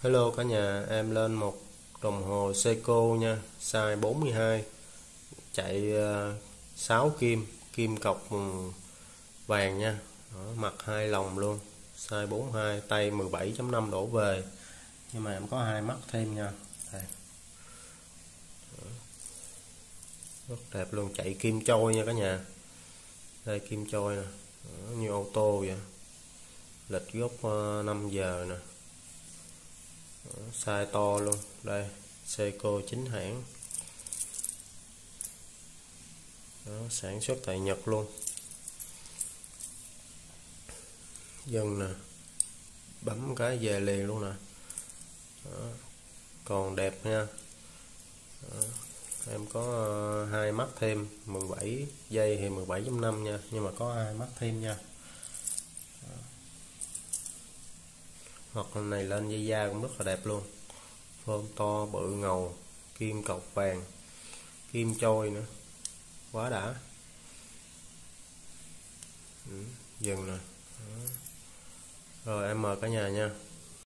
Hello cả nhà, em lên một đồng hồ Seiko nha, size 42, chạy 6 kim, kim cọc vàng nha. Đó, mặt hai lồng luôn, size 42, tay 17.5 đổ về. Nhưng mà em có hai mắt thêm nha. Đây. Rất đẹp luôn, chạy kim trôi nha cả nhà. Đây kim trôi nè, như ô tô vậy. Lịch gốc 5 giờ nè. Size to luôn. Đây, Seiko chính hãng. Đó, sản xuất tại Nhật luôn. Dân nè, bấm cái về liền luôn nè. Đó, còn đẹp nha. Đó, em có hai mắt thêm 17 giây thì 17.5 nha, nhưng mà có hai mắt thêm nha. Đó. Hoặc này lên dây da cũng rất là đẹp luôn, phơm to bự ngầu, kim cọc vàng, kim trôi nữa, quá đã. Dừng nè. Đó. Rồi em mời cả nhà nha.